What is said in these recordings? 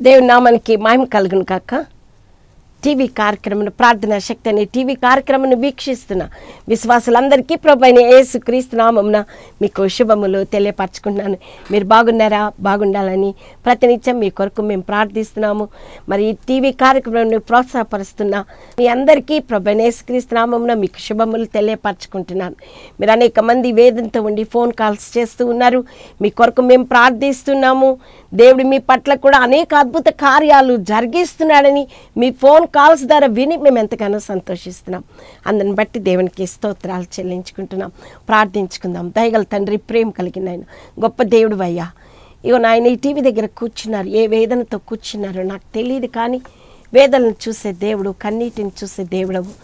దేవుని నామానికి మహిమ కలుగును కాక. టీవీ కార్యక్రమం ప్రార్థనా శక్తి అనే టీవీ కార్యక్రమాన్ని వీక్షిస్తున్న విశ్వాసులందరికీ ప్రభువైన యేసుక్రీస్తు నామమున మీకు శుభములు తెలియపరచుకుంటున్నాను. మీరు బాగున్నారా? బాగుండాలని ప్రతినిత్యం మీ కొరకు మేము ప్రార్థిస్తున్నాము. మరి ఈ టీవీ కార్యక్రమాన్ని ప్రోత్సాహపరుస్తున్న మీ అందరికీ ప్రభువైన యేసుక్రీస్తు నామమున మీకు శుభములు తెలియపరచుకుంటున్నాను. మీరు అనేక మంది వేదనతో ఉండి ఫోన్ కాల్స్ చేస్తూ ఉన్నారు. మీ కొరకు మేము ప్రార్థిస్తున్నాము. దేవుడు మీ పట్ల కూడా అనేక అద్భుత కార్యాలు జరిగిస్తున్నాడని మీ ఫోన్ కాల్స్ ద్వారా విని మేము ఎంతగానో సంతోషిస్తున్నాం. అందుని బట్టి దేవునికి స్తోత్రాలు చెల్లించుకుంటున్నాం. ప్రార్థించుకుందాం. దయగల తండ్రి, ప్రేమ కలిగిన ఆయన, గొప్ప దేవుడు అయ్యా. ఇగో నాయన ఈ టీవీ దగ్గర కూర్చున్నారు. ఏ వేదనతో కూర్చున్నారో నాకు తెలియదు, కానీ వేదనను చూసే దేవుడు, కన్నీటిని చూసే దేవుడవు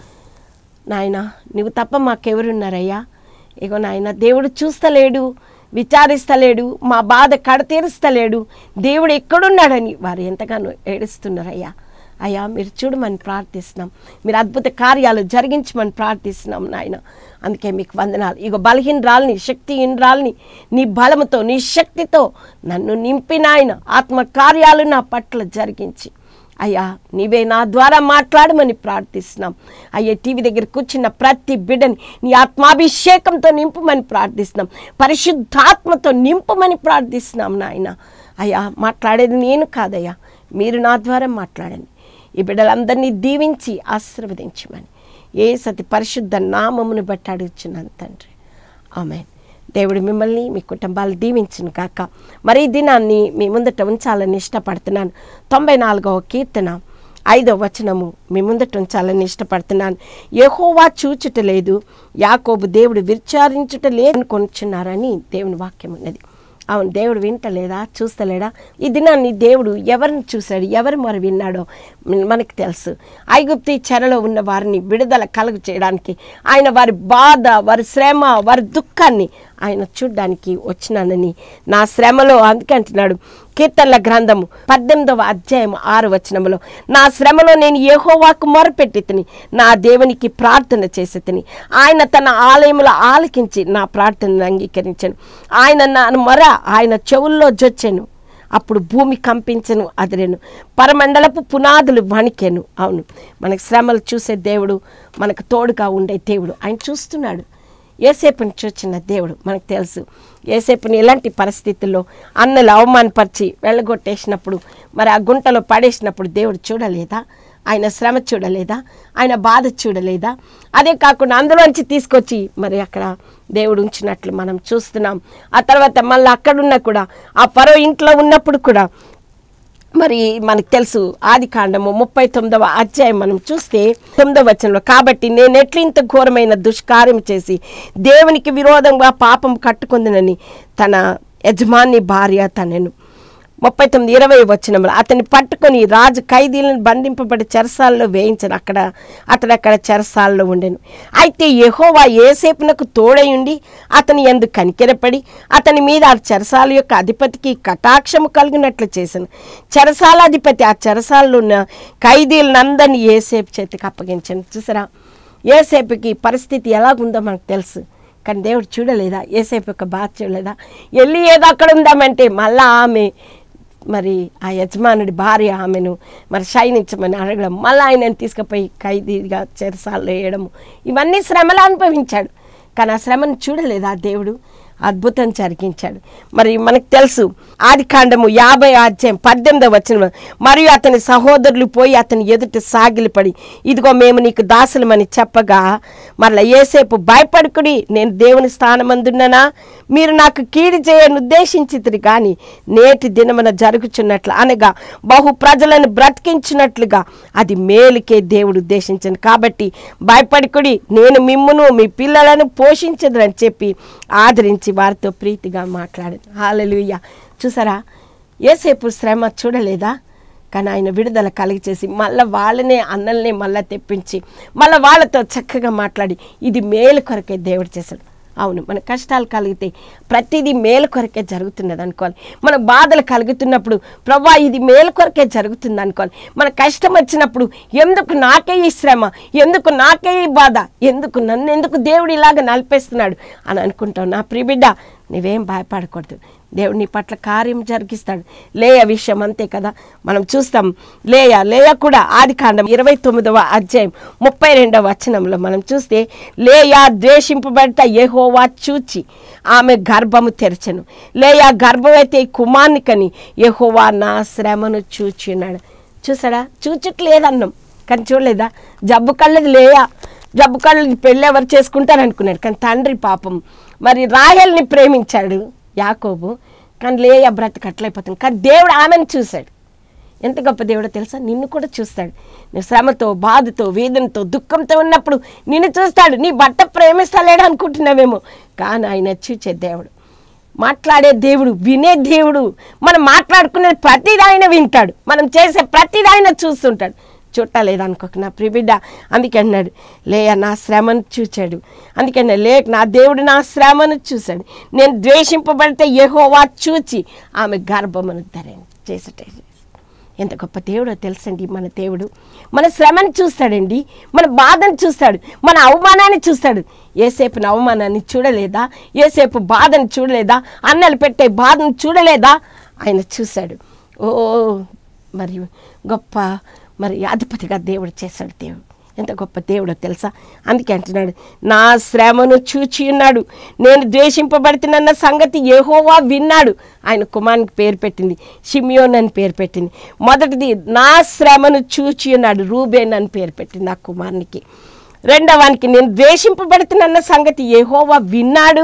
నాయన. నువ్వు తప్ప మాకెవరున్నారయ్యా? ఇగో నాయన, దేవుడు చూస్తలేడు, విచారిస్తలేడు, మా బాధ కడతీరుస్తలేడు, దేవుడు ఎక్కడున్నాడని వారు ఎంతగానో ఏడుస్తున్నారయ్యా. అయ్యా మీరు చూడమని ప్రార్థిస్తున్నాం. మీరు అద్భుత కార్యాలు జరిగించమని ప్రార్థిస్తున్నాం నాయన. అందుకే మీకు వందనాలు. ఇగో బలహీనరాల్ని, శక్తిహీనరాల్ని నీ బలముతో, నీ శక్తితో నన్ను నింపి నాయన ఆత్మ కార్యాలు నా పట్ల జరిగించి అయ్యా నీవే నా ద్వారా మాట్లాడమని ప్రార్థిస్తున్నాం. అయ్యా టీవీ దగ్గర కూర్చున్న ప్రతి బిడ్డని నీ ఆత్మాభిషేకంతో నింపమని ప్రార్థిస్తున్నాం. పరిశుద్ధాత్మతో నింపమని ప్రార్థిస్తున్నాం నాయన. అయ్యా మాట్లాడేది నేను కాదయ్యా, మీరు నా ద్వారా మాట్లాడండి. ఈ బిడ్డలందరినీ దీవించి ఆశీర్వదించమని యేసు పరిశుద్ధ నామమును బట్టి అడుగుచున్నాను తండ్రి, ఆమేన్. దేవుడు మిమ్మల్ని, మీ కుటుంబాలు దీవించును కాక. మరి ఈ దినాన్ని మీ ముందట ఉంచాలని ఇష్టపడుతున్నాను. 94వ కీర్తన 5వ వచనము మీ ముందట ఉంచాలని ఇష్టపడుతున్నాను. యెహోవా చూచుట లేదు, యాకోబు దేవుడు విచారించుట లేదని కొనుచున్నారని దేవుని వాక్యం ఉన్నది. అవును, దేవుడు వింటలేదా? చూస్తలేడా? ఈ దినాన్ని దేవుడు ఎవరిని చూశాడు, ఎవరు మరి విన్నాడో మనకు తెలుసు. ఐగుప్తు చెరలో ఉన్న వారిని విడుదల కలుగు చేయడానికి ఆయన వారి బాధ, వారి శ్రమ, వారి దుఃఖాన్ని ఆయన చూడ్డానికి వచ్చినానని నా శ్రమలో, అందుకే అంటున్నాడు కీర్తనల గ్రంథము 18వ అధ్యాయం 6వ వచనములో, నా శ్రమలో నేను యెహోవాకు మొరపెట్టి తిని నా దేవునికి ప్రార్థన చేసి తిని ఆయన తన ఆలయములో ఆలకించి నా ప్రార్థనను అంగీకరించాను. ఆయన నా మొర ఆయన చెవుల్లో జొచ్చెను. అప్పుడు భూమి కంపించెను, అదిరెను, పరమండలపు పునాదులు వణికెను. అవును, మనకు శ్రమలు చూసే దేవుడు, మనకు తోడుగా ఉండే దేవుడు ఆయన చూస్తున్నాడు. యోసేపుని చూచిన దేవుడు మనకు తెలుసు. యోసేపుని ఎలాంటి పరిస్థితుల్లో అన్నలు అవమానపరిచి వెళ్ళగొట్టేసినప్పుడు, మరి ఆ గుంటలో పడేసినప్పుడు దేవుడు చూడలేదా? ఆయన శ్రమ చూడలేదా? ఆయన బాధ చూడలేదా? అదే కాకుండా అందులోంచి తీసుకొచ్చి మరి అక్కడ దేవుడు ఉంచినట్లు మనం చూస్తున్నాం. ఆ తర్వాత మళ్ళీ అక్కడున్నా కూడా ఆ ఫరో ఇంట్లో ఉన్నప్పుడు కూడా మరి మనకు తెలుసు. ఆదికాండము 39వ అధ్యాయం మనం చూస్తే 9వ వచనంలో, కాబట్టి నేను ఎట్లింత ఘోరమైన దుష్కార్యం చేసి దేవునికి విరోధంగా పాపం కట్టుకుందనని తన యజమాని భార్య తనను. 39:20 వచనంలో, అతన్ని పట్టుకొని రాజు ఖైదీలను బంధింపబడి చెరసాలలో వేయించను. అతడు చెరసాలలో ఉండెను. అయితే యెహోవా యోసేపునకు తోడయుండి అతని యందు కనికెరపడి అతని మీద ఆ చెరసాల యొక్క అధిపతికి కటాక్షము కలిగినట్లు చేశాను. చెరసాల అధిపతి ఆ చెరసాలలో ఉన్న ఖైదీలందరినీ యోసేపు చేతికి అప్పగించాను. చూసారా, యోసేపుకి పరిస్థితి ఎలాగుందో మనకు తెలుసు, కానీ దేవుడు చూడలేదా? యోసేపు యొక్క బాధ చూడలేదా? వెళ్ళి ఏదో అక్కడ ఉందామంటే మళ్ళా ఆమె మరి ఆ యజమానుడి భార్య ఆమెను మరి శయనించమని అడగడం, మళ్ళీ ఆయనను తీసుకుపోయి ఖైదీగా చెరసాలలో వేయడము, ఇవన్నీ శ్రమలు అనుభవించాడు. కానీ ఆ శ్రమను చూడలేదా దేవుడు? అద్భుతం జరిగించాడు. మరి మనకు తెలుసు ఆదికాండము 50వ అధ్యాయం 18వ వచనం, మరియు అతని సహోదరులు పోయి అతని ఎదుట సాగిలిపడి ఇదిగో మేము నీకు దాసులమని చెప్పగా, మరలా యోసేపు భయపడుకుడి, నేను దేవుని స్థానమందున్నానా? మీరు నాకు కీడు చేయని ఉద్దేశించితిరి, కానీ నేటి దినమున జరుగుచున్నట్లు అనగా బహు ప్రజలను బ్రతికించినట్లుగా అది మేలుకే దేవుడు ఉద్దేశించను. కాబట్టి భయపడుకుడి, నేను మిమ్మును మీ పిల్లలను పోషించదని చెప్పి ఆదరించి వారితో ప్రీతిగా మాట్లాడాను. హల్లెలూయా. చూసారా, యోసేపు శ్రమ చూడలేదా? కానీ ఆయన విడుదల కలిగచేసి మళ్ళీ వాళ్ళనే అన్నల్ని మళ్ళీ తెప్పించి మళ్ళీ వాళ్ళతో చక్కగా మాట్లాడి ఇది మేలు కొరకే దేవుడు చేశాడు. అవును, మన కష్టాలు కలిగితే ప్రతిదీ మేలు కొరకే జరుగుతున్నది అనుకోవాలి. మన బాధలు కలుగుతున్నప్పుడు ప్రభా ఇది మేలు కొరకే జరుగుతుంది అనుకోవాలి. మన కష్టం వచ్చినప్పుడు ఎందుకు నాకే ఈ శ్రమ, ఎందుకు నాకే ఈ బాధ, నన్ను ఎందుకు దేవుడు ఇలాగ నలిపేస్తున్నాడు అని అనుకుంటావు. నా ప్రియబిడ్డ, నువ్వేం భయపడకూడదు. దేవుడు నీ పట్ల కార్యం జరిగిస్తాడు. లేయ విషయం అంతే కదా, మనం చూస్తాం. లేయ కూడా ఆదికాండం 29వ అధ్యాయం 32వ వచనంలో మనం చూస్తే, లేయా ద్వేషింపబడట యెహోవా చూచి ఆమె గర్భము తెరచెను. లేయా గర్భమైతే కుమార్ని కని యెహోవా నా శ్రమను చూచినాడు. చూసాడా, చూచట్లేదన్నాం కానీ చూడలేదా? జబ్బు కళ్ళది లేయా, జబ్బు కళ్ళది పెళ్ళి ఎవరు చేసుకుంటారు అనుకున్నాడు. కానీ తండ్రి పాపం మరి రాహేల్ని ప్రేమించాడు యాకోబు, కానీ లేయా బ్రతకట్లయిపోతుంది. కానీ దేవుడు ఆమెను చూశాడు. ఎంత గొప్ప దేవుడో తెలుసా? నిన్ను కూడా చూస్తాడు. నువ్వు శ్రమతో, బాధతో, వేదనతో, దుఃఖంతో ఉన్నప్పుడు నిన్ను చూస్తాడు. నీ భర్త ప్రేమిస్తలేడు అనుకుంటున్నావేమో, కానీ ఆయన చూచే దేవుడు, మాట్లాడే దేవుడు, వినే దేవుడు. మనం మాట్లాడుకునే ప్రతిదీ ఆయన వింటాడు, మనం చేసే ప్రతిదీ ఆయన చూస్తుంటాడు. చూడలేదు అనుకోక నా ప్రియబిడ్డ. అందుకే అన్నాడు, లేయా నా శ్రమను చూచాడు. అందుకే నా దేవుడు నా శ్రమను చూశాడు. నేను ద్వేషింపబడితే యెహోవా చూచి ఆమె గర్భమును చేసేట. ఎంత గొప్ప దేవుడో తెలుసండి మన దేవుడు. మన శ్రమను చూస్తాడండి, మన బాధను చూస్తాడు, మన అవమానాన్ని చూస్తాడు. ఏసేపు అవమానాన్ని చూడలేదా? ఏసేపు బాధను చూడలేదా? అన్నలు పెట్టే బాధను చూడలేదా? ఆయన చూశాడు. ఓ మరి గొప్ప మరి అధిపతిగా దేవుడు చేశాడు. దేవుడు ఎంత గొప్ప దేవుడో తెలుసా? అందుకే అంటున్నాడు, నా శ్రమను చూచి ఉన్నాడు, నేను ద్వేషింపబడుతున్న సంగతి యెహోవా విన్నాడు. ఆయన కుమారునికి పేరు పెట్టింది షిమియోన్ అని పేరు పెట్టింది. మొదటిది నా శ్రమను చూచి ఉన్నాడు, రూబేన్ అని పేరు పెట్టింది ఆ కుమారునికి. రెండవానికి నేను ద్వేషింపబడుతున్న సంగతి యెహోవా విన్నాడు.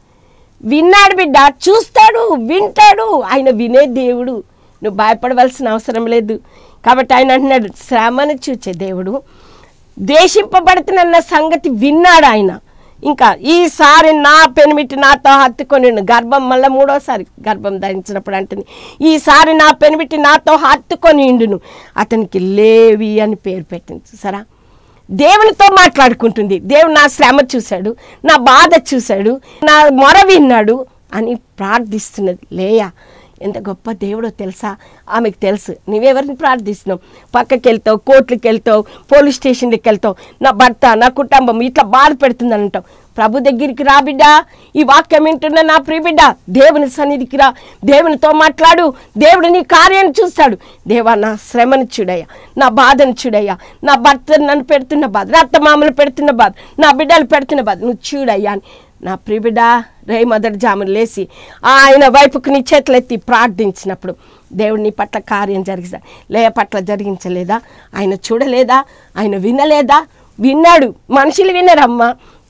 బిడ్డ, చూస్తాడు, వింటాడు. ఆయన వినే దేవుడు, నువ్వు భయపడవలసిన అవసరం లేదు. కాబట్టి ఆయన అంటున్నాడు, శ్రమను చూచే దేవుడు, ద్వేషింపబడుతున్న సంగతి విన్నాడు ఆయన. ఇంకా ఈసారి నా పెనిమిటి నాతో హత్తుకొని గర్భం, మళ్ళీ మూడోసారి గర్భం ధరించినప్పుడు అంటుంది, ఈసారి నా పెనిమిటి నాతో హత్తుకొని ఉండును, అతనికి లేవి అని పేరు పెట్టింది. చూసారా, దేవునితో మాట్లాడుకుంటుంది. దేవుడు నా శ్రమ చూశాడు, నా బాధ చూశాడు, నా మొర విన్నాడు అని ప్రార్థిస్తున్నది లేయా. ఎంత గొప్ప దేవుడో తెలుసా? ఆమెకు తెలుసు. నువ్వెవరిని ప్రార్థిస్తున్నావు? పక్కకి వెళ్తావు, కోర్టుకి వెళ్తావు, పోలీస్ స్టేషన్కి వెళ్తావు, నా భర్త, నా కుటుంబం ఇట్లా బాధ పెడుతుందని అంటావు. ప్రభు దగ్గరికి రా బిడ్డ, ఈ వాక్యం వింటున్న నా ప్రియ బిడ్డ, దేవుని సన్నిధికి రా, దేవునితో మాట్లాడు. దేవుడు నీ కార్యాన్ని చూస్తాడు. దేవా నా శ్రమను చూడయ్యా, నా బాధను చూడయ్యా, నా భర్త నన్ను పెడుతున్న బాధ, నా అత్తమామలు పెడుతున్న బాధ, నా బిడ్డలు పెడుతున్న బాధ నువ్వు చూడయ్యా అని నా ప్రియబిడ్డ మొదటి జామును లేచి ఆయన వైపుకు నీ చేతులెత్తి ప్రార్థించినప్పుడు దేవుడు నీ పట్ల కార్యం జరిగిస్తాడు. లేయ పట్ల జరిగించలేదా? ఆయన చూడలేదా? ఆయన వినలేదా? విన్నాడు. మనుషులు వినరమ్మా.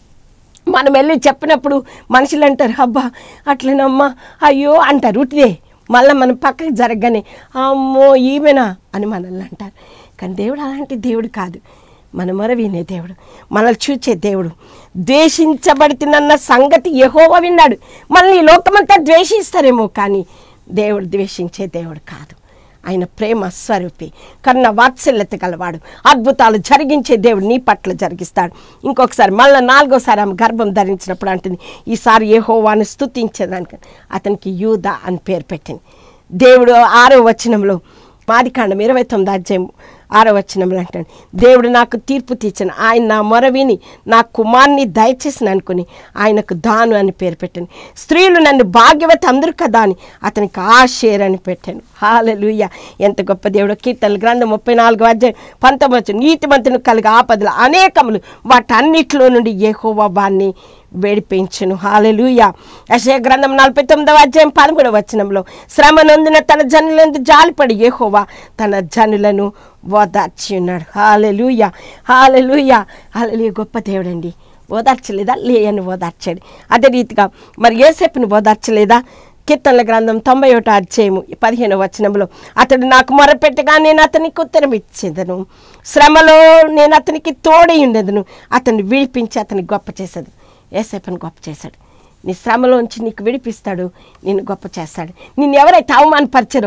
మనం వెళ్ళి చెప్పినప్పుడు మనుషులు అంటారు, అబ్బా అట్లనమ్మా, అయ్యో అంటారు ఉట్టిదే. మళ్ళీ మనం పక్కకి జరగగానే అమ్మో ఈమెనా అని మనల్ని అంటారు. కానీ దేవుడు అలాంటి దేవుడు కాదు. మన మొర వినే దేవుడు, మనల్ని చూచే దేవుడు. ద్వేషించబడుతున్న సంగతి యెహోవా విన్నాడు. మనల్ని ఈ లోకమంతా ద్వేషిస్తారేమో, కానీ దేవుడు ద్వేషించే దేవుడు కాదు. ఆయన ప్రేమ స్వరూపి, కరుణ వాత్సల్యత గలవాడు. అద్భుతాలు జరిగించే దేవుడు నీ పట్ల జరిగిస్తాడు. ఇంకొకసారి మళ్ళీ నాలుగోసారి ఆమె గర్భం ధరించినప్పుడు అంటుంది, ఈసారి యెహోవాను స్తుతించేదానికి అతనికి యూదా అని పేరు పెట్టింది. దేవుడు 6వ వచనంలో, ఆదికాండం 29వ అధ్యాయం 6వ వచనంలో అంటాడు, దేవుడు నాకు తీర్పు తీర్చను, ఆయన నా మొర విని నా కుమార్ని దయచేసిన అనుకుని ఆయనకు దాను అని పేరు పెట్టాను. స్త్రీలు నన్ను భాగ్యవతి అందరు కదా అని అతనికి ఆషేర్ అని పెట్టాను. హల్లెలూయా. ఎంత గొప్ప దేవుడు. కీర్తనల గ్రంథం 34వ అధ్యాయం 19 నీతిమంతుని కలిగి ఆపదలు అనేకములు, వాటన్నిటిలో నుండి యెహోవా వాణ్ణి వేడిపించును. హల్లెలూయా. యెషయా గ్రంథం 49వ అధ్యాయం 13వ వచనంలో, శ్రమ నొందిన తన జనులందు జాలిపడి యెహోవా తన జనులను ఓదార్చి ఉన్నాడు. హల్లెలూయా, హల్లెలూయా, హల్లెలూయా. గొప్ప దేవుడండి. ఓదార్చలేదా? లేయని ఓదార్చాడు. అదే రీతిగా మరి యోసేపును ఓదార్చలేదా? కీర్తనల గ్రంథం 91వ అధ్యాయము 15వ వచనంలో, అతడు నాకు మొరపెట్టగా నేను అతనికి ఉత్తరం ఇచ్చేదను, శ్రమలో నేను అతనికి తోడై ఉండేదను, అతన్ని విడిపించి అతనికి గొప్ప చేసేది. యోసేపుని గొప్ప చేశాడు. నీ శ్రమలోంచి నీకు విడిపిస్తాడు, నిన్ను గొప్ప చేస్తాడు. నిన్ను ఎవరైతే అవమానపరిచారో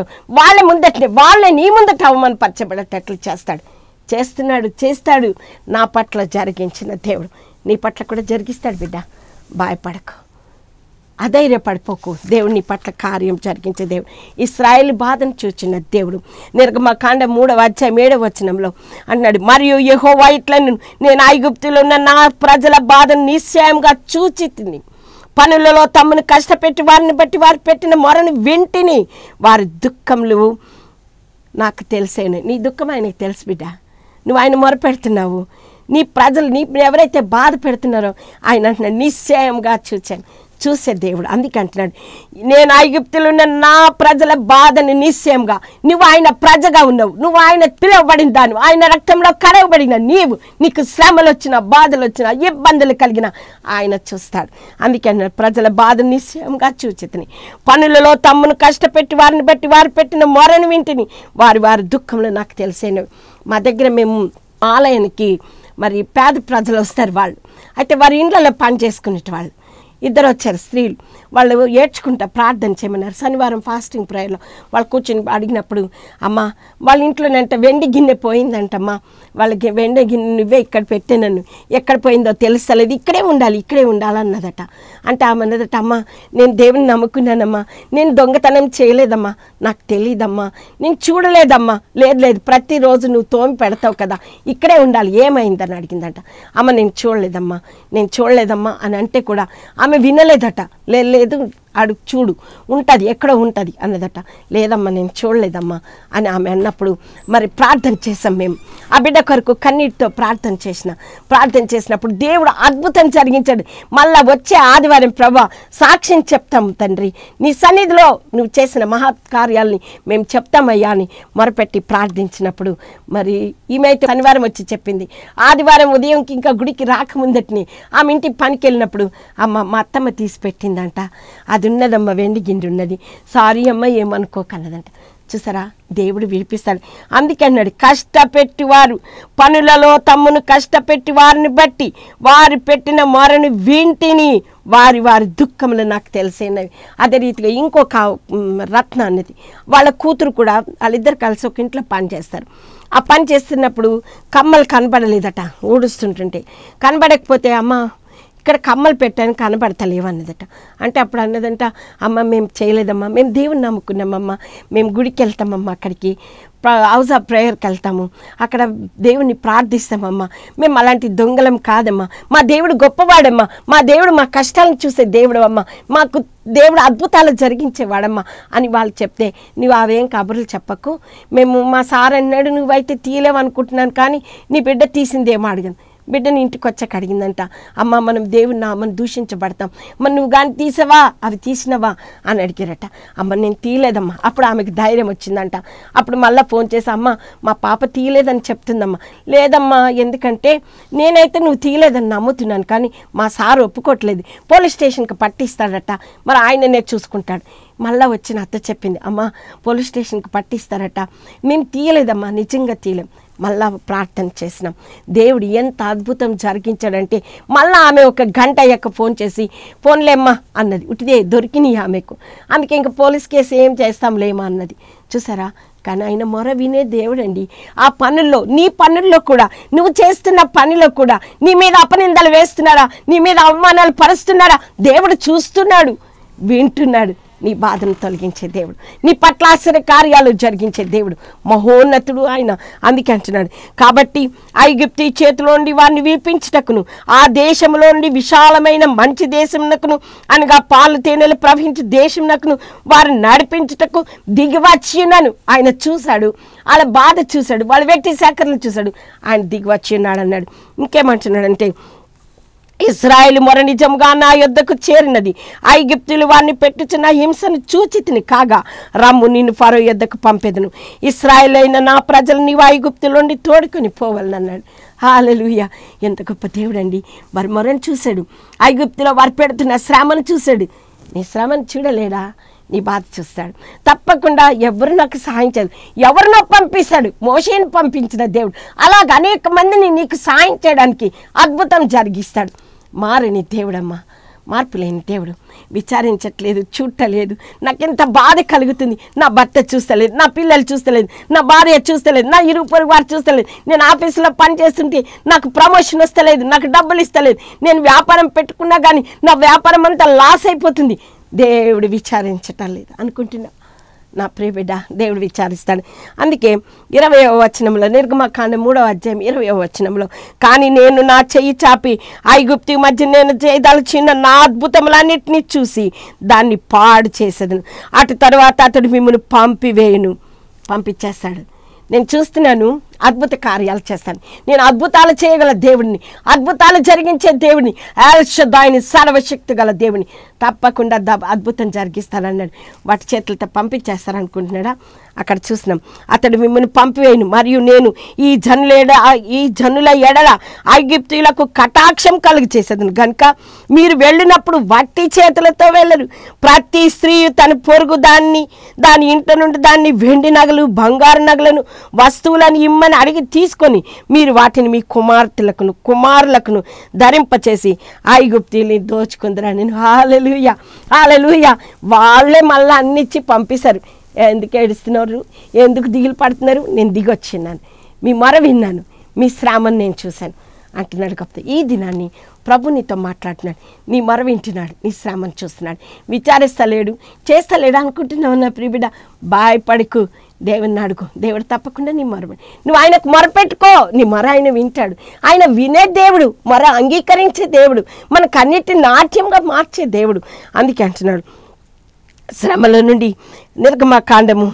వాళ్ళే నీ ముందట అవమానపరచబడేటట్లు చేస్తాడు. నా పట్ల జరిగించిన దేవుడు నీ పట్ల కూడా జరిగిస్తాడు. బిడ్డ భయపడకు, అధైర్యపడిపోకు. దేవుడు నీ పట్ల కార్యం జరిగించే దేవుడు. ఇశ్రాయేలు బాధను చూచిన దేవుడు. నిర్గమకాండం 3వ అధ్యాయం 7వ వచనంలో అన్నాడు, మరియు యెహోవా ఇట్లను, నేను ఐగుప్తులో ఉన్న నా ప్రజల బాధను నిశ్చయంగా చూచి తిని పనులలో తమను కష్టపెట్టి వారిని బట్టి వారు పెట్టిన మొరను వింటిని, వారి దుఃఖములు నాకు తెలిసేను. నీ దుఃఖం ఆయనకు తెలుసు బిడ్డ. నువ్వు ఆయన మొరపెడుతున్నావు. నీ ప్రజలు ఎవరైతే బాధ పెడుతున్నారో ఆయన అంటున్నాడు, నిశ్చయంగా చూసే దేవుడు. అందుకే అంటున్నాడు, నేను ఐగుప్తులో ఉన్న నా ప్రజల బాధను నిశ్చయంగా, నువ్వు ఆయన ప్రజగా ఉన్నావు, నువ్వు ఆయన పిలువబడిన దాన్ని, ఆయన రక్తంలో కడగబడిన నీవు, నీకు శ్రమలు వచ్చినా బాధలు వచ్చినా ఇబ్బందులు కలిగిన ఆయన చూస్తాడు. అందుకే అన్నాడు, ప్రజల బాధను నిశ్చయంగా చూచితిని, పనులలో తమ్మును కష్టపెట్టి వారిని బట్టి వారు పెట్టిన మొరను వింటిని, వారి దుఃఖంలో నాకు తెలిసేను. మా దగ్గర మేము ఆలయానికి మరి పేద ప్రజలు వస్తారు. వాళ్ళు అయితే వారి ఇండ్లలో పని చేసుకునేట వాళ్ళు ఇద్దరు వచ్చారు స్త్రీలు. వాళ్ళు ఏడ్చుకుంటా ప్రార్థన చేయమన్నారు. శనివారం ఫాస్టింగ్ ప్రేయర్లో వాళ్ళు కూర్చొని అడిగినప్పుడు, అమ్మ వాళ్ళ ఇంట్లోనంట వెండి గిన్నె పోయిందంటమ్మా, వాళ్ళకి వెండి గిన్నె నువ్వే ఇక్కడ పెట్టే, నన్ను ఎక్కడ పోయిందో తెలుస్తలేదు, ఇక్కడే ఉండాలన్నదట. అంటే ఆమె అన్నదట, అమ్మ నేను దేవుని నమ్ముకున్నానమ్మా, నేను దొంగతనం చేయలేదమ్మా, నాకు తెలియదమ్మా, నేను చూడలేదమ్మా. లేదు ప్రతిరోజు నువ్వు తోమి పెడతావు కదా, ఇక్కడే ఉండాలి, ఏమైందని అడిగిందట. అమ్మ నేను చూడలేదమ్మా అని అంటే కూడా ఆమె వినలేదట. లేదు అడుగు చూడు ఉంటుంది, ఎక్కడో ఉంటుంది అన్నదట. లేదమ్మా నేను చూడలేదమ్మా అని ఆమె అన్నప్పుడు మరి ప్రార్థన చేసాం మేము. ఆ బిడ్డ కొరకు కన్నీటితో ప్రార్థన చేసినప్పుడు దేవుడు అద్భుతం జరిగించాడు. మళ్ళా వచ్చే ఆదివారం ప్రభా సాక్ష్యం చెప్తాం తండ్రి, నీ సన్నిధిలో నువ్వు చేసిన మహత్కార్యాలని మేము చెప్తామయ్యా అని మొరపెట్టి ప్రార్థించినప్పుడు మరి ఈమె అయితే శనివారం వచ్చి చెప్పింది. ఆదివారం ఉదయంకి ఇంకా గుడికి రాకముందటిని ఆమె ఇంటికి పనికి వెళ్ళినప్పుడు, అమ్మ మా అత్తమ్మ తీసి పెట్టిందంట, అది ఉన్నదమ్మ, వెండి గిన్నె ఉన్నది, సారీ అమ్మ ఏమనుకోకన్నదంట. చూసారా, దేవుడు విడిపిస్తాడు. అందుకే అన్నాడు, కష్టపెట్టి వారు పనులలో తమ్మును కష్టపెట్టి వారిని బట్టి వారు పెట్టిన మొరను వింటిని, వారి దుఃఖములు నాకు తెలిసినవి. అదే రీతిగా ఇంకొక రత్న అన్నది, వాళ్ళ కూతురు కూడా, వాళ్ళిద్దరు కలిసి ఒక ఇంట్లో పని చేస్తారు. ఆ పని చేస్తున్నప్పుడు కమ్మలు కనబడలేదట, ఊడుస్తుంటుంటే కనబడకపోతే, అమ్మ ఇక్కడ కమ్మలు పెట్టాను కనబడతలేవన్నదట. అంటే అప్పుడు అన్నదంట, అమ్మ మేము చేయలేదమ్మా, మేము దేవుని నమ్ముకున్నామమ్మా, మేము గుడికి వెళ్తామమ్మా, అక్కడికి హౌస్ ఆఫ్ ప్రేయర్కి వెళ్తాము, అక్కడ దేవుని ప్రార్థిస్తామమ్మా, మేము అలాంటి దొంగలం కాదమ్మా, మా దేవుడు గొప్పవాడమ్మా, మా దేవుడు మా కష్టాలను చూసే దేవుడు అమ్మా, మాకు దేవుడు అద్భుతాలు జరిగించేవాడమ్మా అని వాళ్ళు చెప్తే, నువ్వు అవేం కబుర్లు చెప్పకు, మేము మా సార్ అన్నాడు నువ్వైతే తీయలేవనుకుంటున్నాను, కానీ నీ బిడ్డ తీసిందేమో అడిగాను. బిడ్డని ఇంటికి వచ్చాక అడిగిందంట, అమ్మ మనం దేవుని నామని దూషించబడతాం, మరి నువ్వు కానీ తీసావా, అవి తీసినవా అని అడిగారట. అమ్మ నేను తీయలేదమ్మా. అప్పుడు ఆమెకు ధైర్యం వచ్చిందంట. అప్పుడు మళ్ళీ ఫోన్ చేసి, అమ్మ మా పాప తీయలేదని చెప్తుందమ్మా. లేదమ్మా, ఎందుకంటే నేనైతే నువ్వు తీయలేదని నమ్ముతున్నాను, కానీ మా సార్ ఒప్పుకోవట్లేదు, పోలీస్ స్టేషన్కి పట్టిస్తాడట, మరి ఆయననే చూసుకుంటాడు. మళ్ళీ వచ్చిన అత్త చెప్పింది, అమ్మ పోలీస్ స్టేషన్కి పట్టిస్తారట, మేము తీయలేదమ్మా, నిజంగా తీయలేం. మళ్ళా ప్రార్థన చేసినాం. దేవుడు ఎంత అద్భుతం జరిగించాడంటే, మళ్ళీ ఆమె ఒక గంట అయ్యాక ఫోన్ చేసి, ఫోన్లేమ్మా అన్నది. ఉటిదే దొరికినాయి ఆమెకు. అందుకే ఇంకా పోలీస్ కేసు ఏం చేస్తాంలేమా అన్నది. చూసారా, కానీ ఆయన మొర వినే దేవుడండి. ఆ పనుల్లో, నీ పనుల్లో కూడా, నువ్వు చేస్తున్న పనిలో కూడా నీ మీద అపనిందలు వేస్తున్నారా, నీ మీద అవమానాలు పరుస్తున్నారా, దేవుడు చూస్తున్నాడు, వింటున్నాడు. నీ బాధను తొలగించే దేవుడు, నీ పట్ల ఆశ్చర్య కార్యాలు జరిగించే దేవుడు, మహోన్నతుడు ఆయన. అందుకే అంటున్నాడు, కాబట్టి ఐగుప్తు చేతిలో నుండి వారిని విడిపించుటకును, ఆ దేశంలో నుండి విశాలమైన మంచి దేశమునకును, అనగా పాలు తేనెలు ప్రవహించే దేశమునకును వారిని నడిపించుటకు దిగివచ్చియున్నాను. ఆయన చూశాడు, వాళ్ళ బాధ చూశాడు, వాళ్ళ వ్యక్తి సేకరణ చూశాడు, ఆయన దిగివచ్చి ఉన్నాడు అన్నాడు. ఇంకేమంటున్నాడంటే, ఇశ్రాయేలు మొర నిజంగా నా యొద్దకు చేరినది, ఐగుప్తులు వారిని పెట్టుచున్న హింసను చూచితిని కాగా, రమ్ము నిన్ను ఫరో యొద్దకు పంపెదను, ఇశ్రాయేలు అయిన నా ప్రజలు నీవు ఐగుప్తుల నుండి తోడుకొని పోవాలన్నాడు. హల్లెలూయా, ఎంత గొప్ప దేవుడండి. వారి మొరను చూశాడు, ఐగుప్తులో వారు పెడుతున్న శ్రమను చూశాడు. నీ శ్రమను చూడలేడా, నీ బాధ చూస్తాడు. తప్పకుండా ఎవరు నాకు సహాయం చేయదు, ఎవరినో పంపిస్తాడు. మోషేని పంపించిన దేవుడు అలాగ అనేక మందిని నీకు సహాయం చేయడానికి అద్భుతం జరిగిస్తాడు. మారని దేవుడమ్మా, మార్పు లేని దేవుడు. విచారించట్లేదు, చూడలేదు, నాకెంత బాధ కలుగుతుంది, నా భర్త చూస్తలేదు, నా పిల్లలు చూస్తలేదు, నా భార్య చూస్తలేదు, నా ఇరుగు పొరుగు వారు చూస్తలేదు, నేను ఆఫీసులో పని చేస్తుంటే నాకు ప్రమోషన్ వస్తలేదు, నాకు డబ్బులు ఇస్తలేదు, నేను వ్యాపారం పెట్టుకున్నా కానీ నా వ్యాపారం అంతా లాస్ అయిపోతుంది. దేవుడు విచారించటం లేదు అనుకుంటున్నా. నా ప్రియ బిడ్డ దేవుడు విచారిస్తాడు. అందుకే 20వ వచనంలో, నిర్గమకాండం 3వ అధ్యాయం 20వ వచనంలో, కానీ నేను నా చెయ్యి చాపి ఐగుప్తు మధ్య నేను చేయదలిచిన నా అద్భుతములన్నిటినీ చూసి దాన్ని పాడు చేసేదను. అటు తర్వాత అతడు మిమ్మల్ని పంపించేస్తాడు. నేను చూస్తున్నాను, అద్భుత కార్యాలు చేస్తాను. నేను అద్భుతాలు చేయగల దేవుడిని, అద్భుతాలు జరిగించే దేవుడిని, ఎల్ షదాయిని, సర్వశక్తి గల దేవుని. తప్పకుండా అద్భుతం జరిగిస్తానన్నాడు. వాటి చేతులతో పంపించేస్తారనుకుంటున్నాడా? అక్కడ చూసినాం, అతడు మిమ్మల్ని పంపివేయను, మరియు నేను ఈ జనుల ఎడల ఐగుప్తీయులకు కటాక్షం కలుగు చేసేదను గనుక మీరు వెళ్ళినప్పుడు వట్టి చేతులతో వెళ్ళరు. ప్రతి స్త్రీ తన పొరుగు దాని ఇంట నుండి దాన్ని వెండి నగలు, బంగారు నగలను, వస్తువులను ఇమ్మని అడిగి తీసుకొని మీరు వాటిని మీ కుమారులకును ధరింపచేసి ఐగుప్తీయుల్ని దోచుకుందరని. హల్లెలూయా, హల్లెలూయా. వాళ్ళే మళ్ళీ అన్ని ఇచ్చి పంపిస్తారు. ఎందుకు ఏడుస్తున్నారు, ఎందుకు దిగులు పడుతున్నారు? నేను దిగొచ్చిన్నాను, మీ మొర విన్నాను, మీ శ్రమను నేను చూశాను అంటున్నాడు. గొప్ప ఈ దినాన్ని ప్రభు నీతో మాట్లాడుతున్నాడు, నీ మొర వింటున్నాడు, నీ శ్రమను చూస్తున్నాడు. విచారిస్తలేడు, చేస్తలేడు అనుకుంటున్నావు నా ప్రియబిడ్డ. భయపడకు, దేవుని అడుగు, దేవుడు తప్పకుండా నీ మొర, నువ్వు ఆయనకు మొరపెట్టుకో, నీ మొర ఆయన వింటాడు. ఆయన వినే దేవుడు, మొర అంగీకరించే దేవుడు, మనకు అన్నిటి నాట్యంగా మార్చే దేవుడు. అందుకే అంటున్నాడు, శ్రమల నుండి నిర్గమకాండము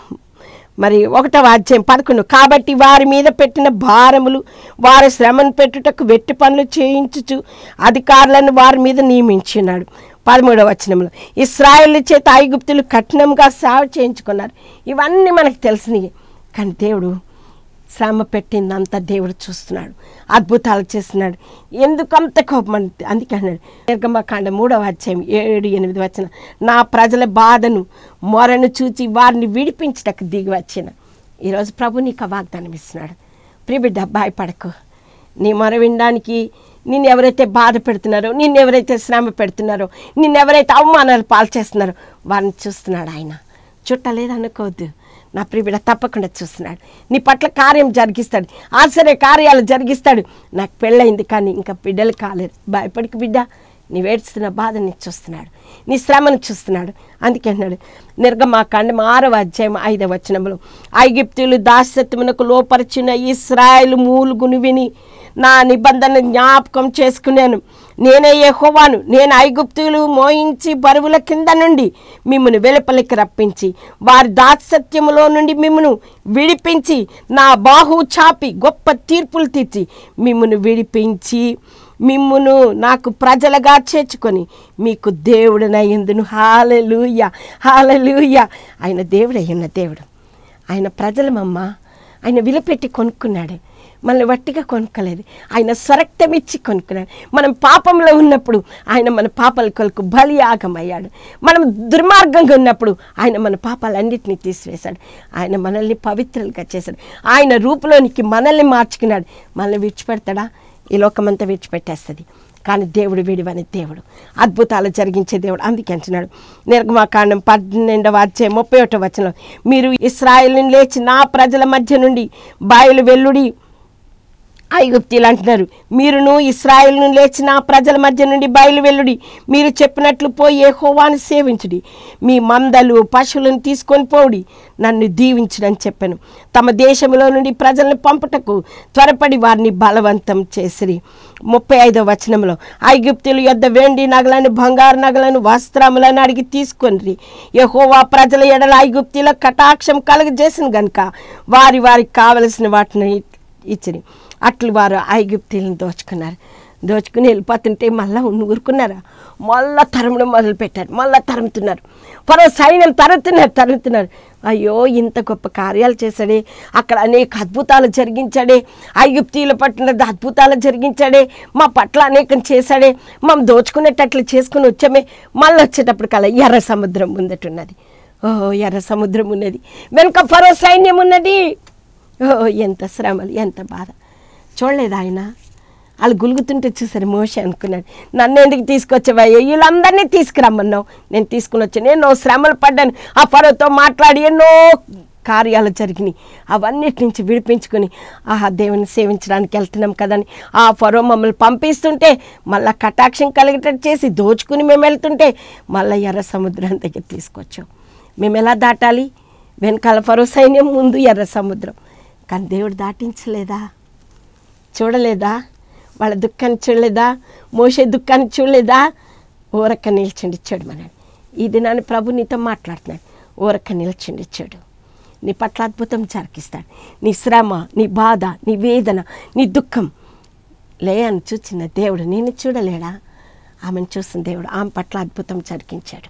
1వ అధ్యాయం 11, కాబట్టి వారి మీద పెట్టిన భారములు వారి శ్రమను పెట్టుటకు వెట్టి పనులు చేయించుచు అధికారులను వారి మీద నియమించున్నాడు. 13వ వచనంలో, ఇశ్రాయేలు చేత ఐగుప్తులు కఠినంగా సేవ చేయించుకున్నారు. ఇవన్నీ మనకు తెలిసినవి. కానీ దేవుడు శ్రమ పెట్టిందంతా దేవుడు చూస్తున్నాడు, అద్భుతాలు చేస్తున్నాడు. ఎందుకంత కోపం? అందుకే అన్నాడు నిర్గమకాండం 3వ అధ్యాయం 7-8 వచనం, నా ప్రజల బాధను మొరను చూచి వారిని విడిపించటకు దిగి వచ్చిన. ఈరోజు ప్రభు నీకు వాగ్దానం ఇస్తున్నాడు. ప్రియబిడ్డ, భయపడకు. నీ మొర వినడానికి నిన్ను ఎవరైతే బాధ పెడుతున్నారో, నిన్ను ఎవరైతే శ్రమ పెడుతున్నారో, నిన్ను ఎవరైతే అవమానాలు పాలు చేస్తున్నారో వారిని చూస్తున్నాడు ఆయన. చుట్టలేదనుకోవద్దు నా ప్రియబిడ్డ, తప్పకుండా చూస్తున్నాడు. నీ పట్ల కార్యం జరిగిస్తాడు, ఆశ్చర్య కార్యాలు జరిగిస్తాడు. నాకు పెళ్ళయింది కానీ ఇంకా బిడ్డలు కాలేదు. భయపడికి బిడ్డ, నీ వేడుస్తున్న బాధని చూస్తున్నాడు, నీ శ్రమను చూస్తున్నాడు. అందుకే అన్నాడు నిర్గమకాండం 6వ అధ్యాయం 5వ వచనంలో, ఐగుప్తీయులు దాస్యత్వమునకు లోపరిచిన ఇశ్రాయేలు మూలుగును విని నా నిబంధన జ్ఞాపకం చేసుకున్నాను. నేనే యెహోవాను. నేను ఐగుప్తీయులు మోయించి బరువుల కింద నుండి మిమ్మను వెలుపలికి రప్పించి వారి దాస్యత్యములో నుండి మిమ్మను విడిపించి నా బాహు చాపి గొప్ప తీర్పులు తీర్చి మిమ్మను విడిపించి మిమ్మును నాకు ప్రజలుగా చేర్చుకొని మీకు దేవుడనయ్యుందును. హల్లెలూయా, హల్లెలూయా. ఆయన దేవుడయ్యున్న దేవుడు, ఆయన ప్రజలమమ్మ. ఆయన విలుపెట్టి కొనుక్కున్నాడు, మనల్ని వట్టిగా కొనుక్కోలేదు. ఆయన స్వరక్తం ఇచ్చి కొనుక్కున్నాడు. మనం పాపంలో ఉన్నప్పుడు ఆయన మన పాపాల కొరకు బలియాగమయ్యాడు. మనం దుర్మార్గంగా ఉన్నప్పుడు ఆయన మన పాపాలన్నింటినీ తీసివేశాడు. ఆయన మనల్ని పవిత్రులుగా చేశాడు. ఆయన రూపులోనికి మనల్ని మార్చుకున్నాడు. మనల్ని విడిచిపెడతాడా? ఈ లోకమంతా విడిచిపెట్టేస్తుంది. కానీ దేవుడు విడివని దేవుడు, అద్భుతాలు జరిగించే దేవుడు. అందుకే అంటున్నాడు నిర్గమకాండం 12వ అధ్యాయం 31వ వచనం, మీరు ఇశ్రాయేలును లేచి నా ప్రజల మధ్య నుండి బయలు వెల్లుడి. ఐగుప్తీయులు అంటున్నారు, మీరును ఇశ్రాయేలును లేచి నా ప్రజల మధ్య నుండి బయలు వెల్లుడి. మీరు చెప్పినట్లు పోయి యెహోవాను సేవించుడి. మీ మందలు పశువులను తీసుకొని పోవుడి, నన్ను దీవించుడని చెప్పాను. తమ దేశంలో నుండి ప్రజలను పంపుటకు త్వరపడి వారిని బలవంతం చేసిరి. 35వ వచనంలో, ఐగుప్తీయుల యొద్ద వెండి నగలను, బంగారు నగలను, వస్త్రములను అడిగి తీసుకొనిరి. యెహోవా ప్రజల ఎడల ఐగుప్తీయుల కటాక్షం కలుగజేసిన గనుక వారికి కావలసిన వాటిని ఇచ్చిరి. అట్లు వారు ఐగుప్తీయులను దోచుకుని వెళ్ళిపోతుంటే మళ్ళీ ఊరుకున్నారా? మళ్ళా తరమడం మొదలుపెట్టారు, మళ్ళీ తరుముతున్నారు. ఫరో సైన్యం తరుముతున్నారు. అయ్యో, ఇంత గొప్ప కార్యాలు చేశాడే, అక్కడ అనేక అద్భుతాలు జరిగించాడే, ఐగుప్తీయుల పట్ల అద్భుతాలు జరిగించాడే, మా పట్ల అనేకం చేశాడే, మనం దోచుకునేటట్లు చేసుకుని వచ్చామే. మళ్ళీ వచ్చేటప్పుడు కల్లా ఎర్ర సముద్రం ముందటున్నది. ఓహో, ఎర్ర సముద్రం ఉన్నది, వెనుక ఫరో సైన్యం ఉన్నది. ఓహో, ఎంత శ్రమలు, ఎంత బాధ. చూడలేదు ఆయన? వాళ్ళు గులుగుతుంటే చూసారు. మోషే అనుకున్నాడు, నన్ను ఎందుకు తీసుకొచ్చావా? వీళ్ళందరినీ తీసుకురమ్మన్నావు, నేను తీసుకుని వచ్చాను. ఎన్నో శ్రమలు పడ్డాను, ఆ ఫరోతో మాట్లాడి ఎన్నో కార్యాలు జరిగినాయి. అవన్నిటి నుంచి విడిపించుకొని దేవుని సేవించడానికి వెళ్తున్నాం కదని ఆ ఫరో మమ్మల్ని పంపిస్తుంటే మళ్ళీ కటాక్షం కలిగేటట్టు చేసి దోచుకుని మేము వెళ్తుంటే మళ్ళీ ఎర్ర సముద్రం దగ్గర తీసుకొచ్చాం. మేము ఎలా దాటాలి? వెనకాల ఫరో సైన్యం, ముందు ఎర్ర సముద్రం. కానీ దేవుడు దాటించలేదా? చూడలేదా? వాళ్ళ దుఃఖాన్ని చూడలేదా? మోషే దుఃఖాన్ని చూడలేదా? ఊరక్క నిల్చుండిచ్చాడు మనని. ఈ దినాన్ని ప్రభు నీతో మాట్లాడుతున్నాడు. ఊరక్క నిల్చుండిచ్చాడు. నీ పట్ల అద్భుతం జరిగిస్తాడు. నీ శ్రమ, నీ బాధ, నీ వేదన, నీ దుఃఖం లేయని చూచిన దేవుడు నేను చూడలేడా? ఆమెను చూసిన దేవుడు ఆమె పట్ల అద్భుతం జరిగించాడు.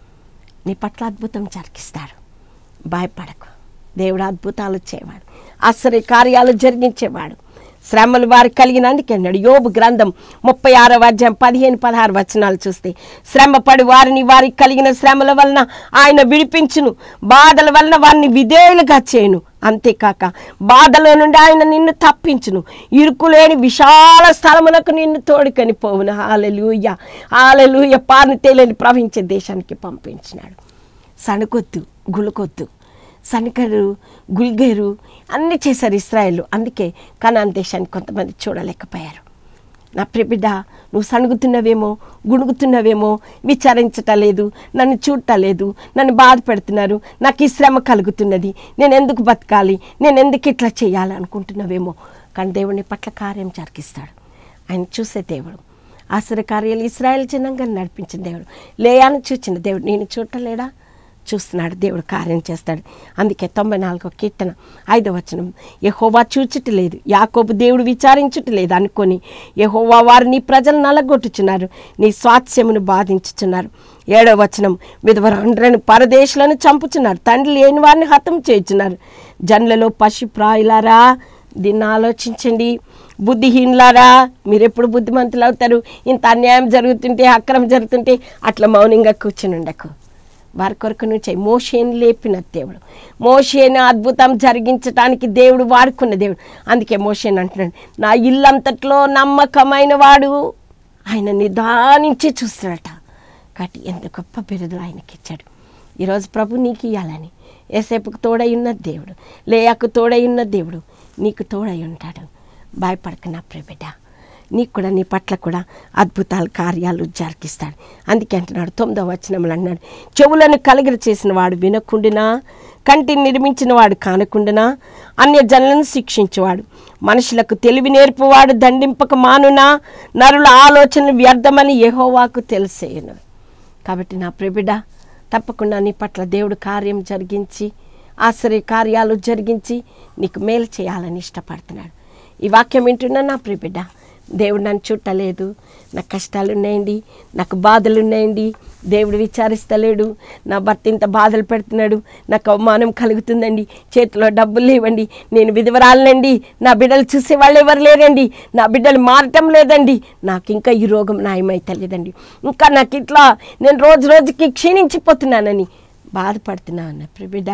నీ పట్ల అద్భుతం జరిగిస్తాడు. భయపడకు. దేవుడు అద్భుతాలు చేయవాడు, ఆశ్చర్య కార్యాలు జరిగించేవాడు. శ్రమలు వారికి కలిగినందుకే అన్నాడు. యోబు గ్రంథం 36వ అధ్యాయం 15-16 వచనాలు చూస్తే, శ్రమపడి వారిని వారికి కలిగిన శ్రమల వలన ఆయన విడిపించును, బాధల వలన వారిని విధేయులుగా చేయును. అంతేకాక బాధలో నుండి ఆయన నిన్ను తప్పించును, ఇరుకులేని విశాల స్థలములకు నిన్ను తోడుకొని పోవును. హల్లెలూయా, హల్లెలూయా. పారును తేలిని ప్రవహించే దేశానికి పంపించినాడు. సణుకొద్దు, గుళకొద్దు, సణికరు, గుల్గేరు అన్నీ చేశారు ఇశ్రాయేలు. అందుకే కనాన్ దేశాన్ని కొంతమంది చూడలేకపోయారు. నా ప్రియబిడ్డ, నువ్వు సణుగుతున్నవేమో, గుణుగుతున్నవేమో, విచారించటలేదు, నన్ను చూడటలేదు, నన్ను బాధ పెడుతున్నారు, నాకు ఈ శ్రమ కలుగుతున్నది, నేను ఎందుకు బతకాలి, నేను ఎందుకు ఇట్లా చేయాలి అనుకుంటున్నావేమో. కానీ దేవుని పట్ల కార్యం జరిగిస్తాడు. ఆయన చూసే దేవుడు. ఆశ్చర్య కార్యాలు ఇశ్రాయేలు జనంగా నడిపించిన దేవుడు. లేయాను చూచిన దేవుడు నేను చూడలేడా? చూస్తున్నాడు. దేవుడు కార్యం చేస్తాడు. అందుకే 94వ కీర్తన 5వ వచనం, యెహోవా చూచుటలేదు, యాకోబు దేవుడు విచారించుటలేదు అనుకొని, యెహోవా వారు నీ ప్రజలు నలగొట్టుచున్నారు, నీ స్వాస్థ్యమును బాధించుచున్నారు. 7వ వచనం, విధవరాండ్రను పరదేశులను చంపుచున్నారు, తండ్రి లేని వారిని హతం చేయుచున్నారు. జనులలో పశుప్రాయులారా, దీన్ని ఆలోచించండి. బుద్ధిహీనులారా, మీరెప్పుడు బుద్ధిమంతులు అవుతారు? ఇంత అన్యాయం జరుగుతుంటే, అక్రమం జరుగుతుంటే అట్లా మౌనంగా కూర్చుని ఉండకు. వారి కొరకు నువ్వు చేయి. మోషేని లేపిన దేవుడు, మోషేని అద్భుతం జరిగించడానికి దేవుడు వాడుకున్న దేవుడు. అందుకే మోషేని అంటున్నాడు, నా ఇల్లంతట్లో నమ్మకమైన వాడు. ఆయన నిదానించి చూస్తాడట. కాబట్టి ఎంత గొప్ప బిరుదులు ఆయనకి ఇచ్చాడు. ఈరోజు ప్రభు నీకు ఇవ్వాలని యేసేపుకు తోడై ఉన్న దేవుడు, లేయాకు తోడై ఉన్న దేవుడు నీకు తోడై ఉంటాడు. భయపడక నా ప్రియబిడ్డ. నీకు కూడా, నీ పట్ల కూడా అద్భుతాలు కార్యాలు జరిగిస్తాడు. అందుకే అంటున్నాడు 9వ వచనంలో అన్నాడు, చెవులను కలిగిన చేసిన వాడు వినకుండినా, కంటిని నిర్మించిన వాడు కానకుండినా, అన్య జనులను శిక్షించేవాడు, మనుషులకు తెలివి నేర్పువాడు దండింపక మానునా, నరుల ఆలోచనలు వ్యర్థమని యెహోవాకు తెలిసేను. కాబట్టి నా ప్రియబిడ్డ, తప్పకుండా నీ పట్ల దేవుడు కార్యం జరిగించి, ఆశ్చర్య కార్యాలు జరిగించి నీకు మేలు చేయాలని ఇష్టపడుతున్నాడు. ఈ వాక్యం వింటున్నా నా ప్రియబిడ్డ, దేవుడు నన్ను చుట్టలేదు, నాకు కష్టాలు ఉన్నాయండి, నాకు బాధలు ఉన్నాయండి, దేవుడు విచారిస్తలేడు, నా భర్త ఇంత బాధలు పెడుతున్నాడు, నాకు అవమానం కలుగుతుందండి, చేతిలో డబ్బులు లేవండి, నేను విధవరాలనండి, నా బిడ్డలు చూసే వాళ్ళు ఎవరు లేరండి, నా బిడ్డలు మారటం లేదండి, నాకు ఇంకా ఈ రోగం నయమైతలేదండి, ఇంకా నాకు ఇట్లా నేను రోజు రోజుకి క్షీణించిపోతున్నానని బాధపడుతున్నాను. ప్రియబిడ్డ,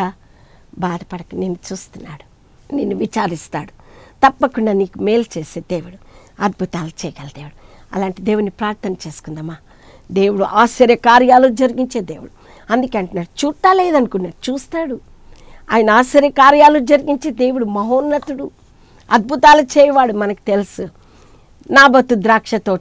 బాధపడక, నేను చూస్తున్నాడు, నిన్ను విచారిస్తాడు. తప్పకుండా నీకు మేలు చేసే దేవుడు, అద్భుతాలు చేయగల దేవుడు. అలాంటి దేవుని ప్రార్థన చేసుకుందామా. దేవుడు ఆశ్చర్య కార్యాలు జరిగించే దేవుడు. అందుకే అంటున్నాడు, చూడలేదనుకున్నాడు, చూస్తాడు. ఆయన ఆశ్చర్య కార్యాలు జరిగించే దేవుడు, మహోన్నతుడు, అద్భుతాలు చేయవాడు. మనకు తెలుసు నాబోతు ద్రాక్ష తోట,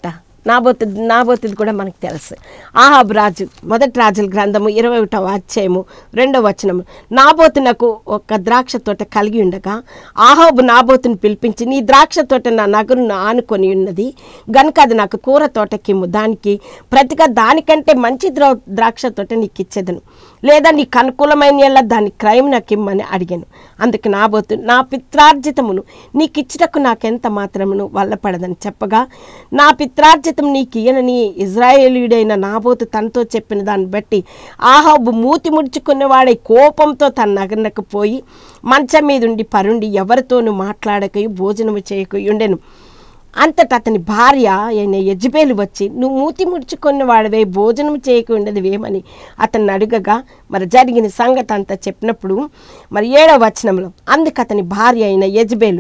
నాబోతుది కూడా మనకు తెలుసు. ఆహాబు రాజు, మొదటి రాజుల గ్రంథము 21వ అధ్యాయము 2వ వచనము, నాబోతునకు ఒక ద్రాక్ష తోట కలిగి ఉండగా ఆహాబు నాబోతుని పిలిపించి, నీ ద్రాక్ష తోట నా నగరును ఆనుకొని ఉన్నది గనుక అది నాకు కూర తోటకిమ్ము, దానికి ప్రతిగా దానికంటే మంచి ద్రాక్ష తోట నీకు ఇచ్చేదను, లేదా నీకు అనుకూలమైన ఎలా దాని క్రయం నాకు ఇమ్మని అడిగాను. అందుకు నాబోతు, నా పిత్రార్జితమును నీకు ఇచ్చుటకు నాకెంత మాత్రమును వల్లపడదని చెప్పగా, నా పిత్రార్జితం నీకు ఇయ్యనని ఇజ్రాయేలీయుడైన నాబోతు తనతో చెప్పిన దాన్ని బట్టి ఆహాబు మూతి ముడుచుకున్నవాడై కోపంతో తన నగరునకు పోయి మంచం మీద ఉండి పరుండి ఎవరితోనూ మాట్లాడకయు భోజనము చేయకయు ఉండెను. అంతటా అతని భార్య అయిన యెజబేలు వచ్చి, నువ్వు మూతి ముడుచుకున్న వాడివే భోజనం చేయకుండేవేమని అతన్ని అడుగగా, మరి జరిగిన సంగతి అంతా చెప్పినప్పుడు మరి 7వ వచనంలో, అందుకు అతని భార్య అయిన యెజబేలు,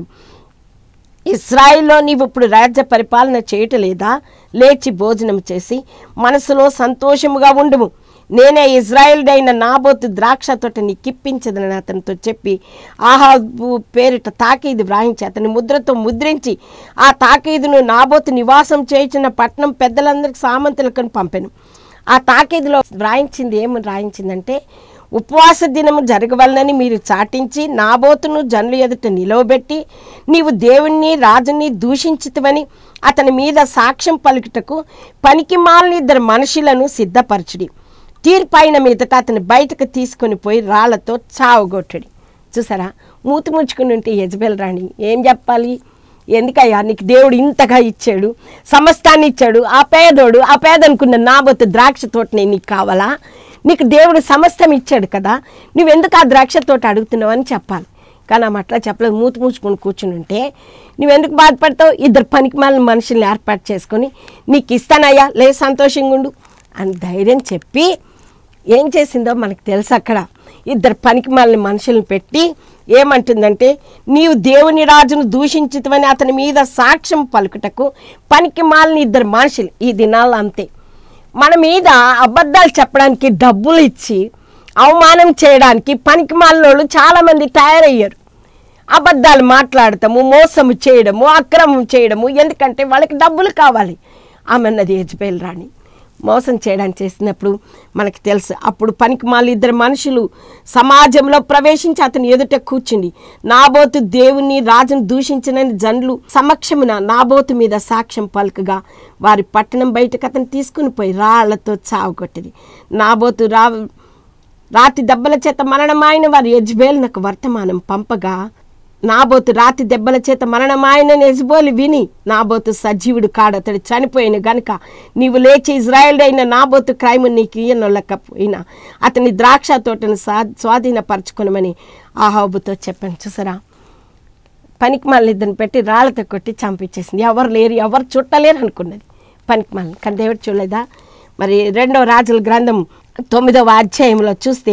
ఇశ్రాయేల్లో నీవు ఇప్పుడు రాజ్య పరిపాలన చేయటలేదా? లేచి భోజనం చేసి మనసులో సంతోషముగా ఉండుము, నేనే ఇజ్రాయేలుడైన నాబోతు ద్రాక్ష తోట నీకిప్పించదని అతనితో చెప్పి ఆహాబు పేరిట తాకీదు వ్రాయించి అతని ముద్రతో ముద్రించి ఆ తాకీదును నాబోతు నివాసం చేయించిన పట్టణం పెద్దలందరికీ సామంతులకు పంపెను. ఆ తాకీదులో వ్రాయించింది ఏమని రాయించిందంటే, ఉపవాస దినము జరగవలనని మీరు చాటించి నాబోతును జనుల ఎదుట నిలవబెట్టి నీవు దేవుణ్ణి రాజుని దూషించితివని అతని మీద సాక్ష్యం పలుకుటకు పనికి మాలిన 2 మనుషులను సిద్ధపరచుడి. తీర్పైన మీదట అతని బయటకు తీసుకొని పోయి రాళ్లతో చావగొట్టడి. చూసారా, మూతి ముచ్చుకుని ఉంటే యెజబెల్ రాణి ఏం చెప్పాలి? ఎందుకయ్యా నీకు దేవుడు ఇంతగా ఇచ్చాడు, సమస్తాన్ని ఇచ్చాడు, ఆ పేదనుకున్న నాబోతు ద్రాక్ష తోటనే నీకు కావాలా? నీకు దేవుడు సమస్తం ఇచ్చాడు కదా, నువ్వెందుకు ఆ ద్రాక్ష తోట అడుగుతున్నావు అని చెప్పాలి. కానీ ఆమె అట్లా చెప్పలేదు. మూతి మూసుకొని కూర్చుని ఉంటే నువ్వెందుకు బాధపడతావు? 2 పనికిమాలిన మనుషుల్ని ఏర్పాటు చేసుకొని నీకు ఇస్తానయ్యా, లే సంతోషంగా ఉండు అని ధైర్యం చెప్పి ఏం చేసిందో మనకు తెలుసు. అక్కడ 2 పనికిమాలిన మనుషులను పెట్టి ఏమంటుందంటే, నీవు దేవుని రాజును దూషించితివని అతని మీద సాక్ష్యం పలుకుటకు పనికిమాలిన 2 మనుషులు. ఈ దినాల్లో అంతే, మన మీద అబద్ధాలు చెప్పడానికి డబ్బులు ఇచ్చి అవమానం చేయడానికి పనికిమాలిన వాళ్ళు చాలామంది తయారయ్యారు. అబద్ధాలు మాట్లాడటము, మోసము చేయడము, అక్రమం చేయడము, ఎందుకంటే వాళ్ళకి డబ్బులు కావాలి. ఆమె అన్నది యెజబెల్ రాణి మోసం చేయడానికి చేసినప్పుడు మనకు తెలుసు. అప్పుడు పనికిమాలిన 2 మనుషులు సమాజంలో ప్రవేశించి అతని ఎదుట కూర్చుండి నాబోతు దేవుని రాజును దూషించినని జనులు సమక్షమున నాబోతు మీద సాక్ష్యం పలుకగా వారి పట్టణం బయటకు అతను తీసుకుని పోయి రాళ్లతో చావగొట్టింది. నాబోతు రాతి దెబ్బల చేత మరణమాయన వారి యెజబెలునకు వర్తమానం పంపగా నాబోతు రాతి దెబ్బల చేత మరణమాయనని యెజబెలు విని నాబోతు సజీవుడు కాడు, అతడు చనిపోయిన గనుక నీవు లేచి ఇజ్రాయేల్ అయిన నాబోతు క్రైము నీకు ఇయ్యనొల్లకపోయినా అతని ద్రాక్ష తోటను స్వాధీనపరచుకునమని ఆహాబుతో చెప్పాను. చూసారా, పనికిమాలిన 2 పెట్టి రాళ్లతో కొట్టి చంపించేసింది. ఎవరు లేరు, ఎవరు చుట్టలేరు అనుకున్నది పనికిమాలిన. కానీ దేవుడు చూడలేదా? మరి 2వ రాజుల గ్రంథం 9వ అధ్యాయంలో చూస్తే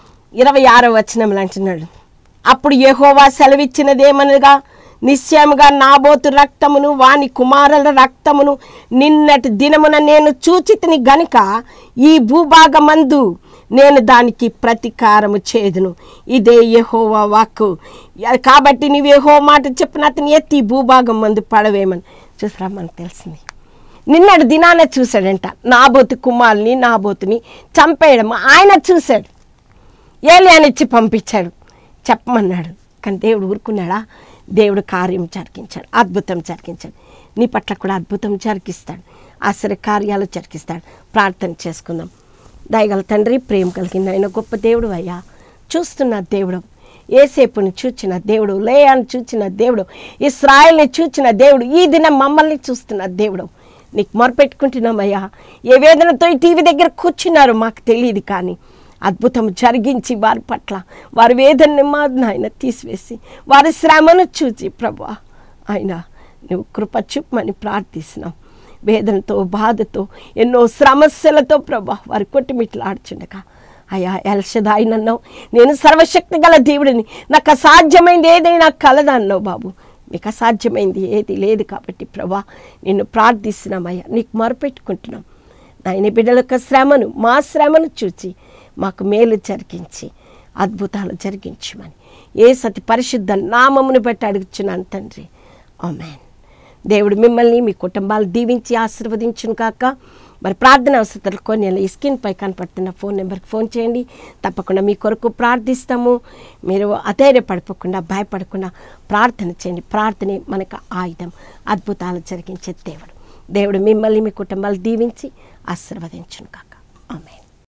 26వ వచనంలో అంటున్నాడు, అప్పుడు యెహోవా సెలవిచ్చినదేమనగా నిశ్చయముగా నాబోతు రక్తమును వాని కుమారుల రక్తమును నిన్నటి దినమున నేను చూచితిని గనుక ఈ భూభాగమందు నేను దానికి ప్రతీకారము చేదును. ఇదే యెహోవా వాక్కు. కాబట్టి నీవు యెహోవా మాట చెప్పిన అతని ఎత్తి భూభాగం మందు పడవేమని. చూసారా, మనకు తెలిసింది. నిన్నటి దినాన చూశాడంట నాబోతు కుమారుని, నాబోతుని చంపేయడం ఆయన చూశాడు. ఏలియానిచ్చి పంపించాడు, చెప్పమన్నాడు. కానీ దేవుడు ఊరుకున్నాడా? దేవుడు కార్యం జరిగించాడు, అద్భుతం జరిగించాడు. నీ పట్ల కూడా అద్భుతం జరిగిస్తాడు, ఆశ్చర్య కార్యాలు జరిగిస్తాడు. ప్రార్థన చేసుకుందాం. దయగల తండ్రి, ప్రేమ కలిగిన ఆయన గొప్ప దేవుడు అయ్యా, చూస్తున్న దేవుడు, ఏసేపుని చూచిన దేవుడు, లేయాను చూచిన దేవుడు, ఇశ్రాయేల్ని చూచిన దేవుడు, ఈ దినం మమ్మల్ని చూస్తున్న దేవుడు, నీకు మొరపెట్టుకుంటున్నామయ్యా. ఏ వేదనతో ఈ టీవీ దగ్గర కూర్చున్నారో మాకు తెలియదు, కానీ అద్భుతం జరిగించి వారి పట్ల వారి వేదనని ఆయన తీసివేసి వారి శ్రమను చూచి ప్రభువా ఆయన నువ్వు కృప చూపమని ప్రార్థిస్తున్నాం. వేదనతో, బాధతో, ఎన్నో సమస్యలతో ప్రభా వారి కొట్టుమిట్లాడుచుండగా అయ్యా ఎల్షదాయి నన్నావు, నేను సర్వశక్తి గల దేవుడిని, నాకు అసాధ్యమైంది ఏదైనా కలదన్నావు బాబు. మీకు అసాధ్యమైంది ఏది లేదు. కాబట్టి ప్రభా నిన్ను ప్రార్థిస్తున్నామయ్యా, నీకు మొరపెట్టుకుంటున్నాం. నాయన బిడ్డల యొక్క శ్రమను, మా శ్రమను చూచి మాకు మేలు జరిగించి అద్భుతాలు జరిగించమని యేసు పరిశుద్ధ నామమును బట్టి అడుగుచున్నాను తండ్రి, ఆమేన్. దేవుడు మిమ్మల్ని, మీ కుటుంబాలు దీవించి ఆశీర్వదించును కాక. మరి ప్రార్థన అవసరాలు కొన్ని స్క్రీన్ పై కనపడుతున్న ఫోన్ నెంబర్కి ఫోన్ చేయండి. తప్పకుండా మీ కొరకు ప్రార్థిస్తాము. మీరు అధైర్యపడిపోకుండా, భయపడకుండా ప్రార్థన చేయండి. ప్రార్థనే మనకు ఆయుధం, అద్భుతాలు జరిగించే దేవుడు. దేవుడు మిమ్మల్ని, మీ కుటుంబాలు దీవించి ఆశీర్వదించును కాక. ఆమేన్.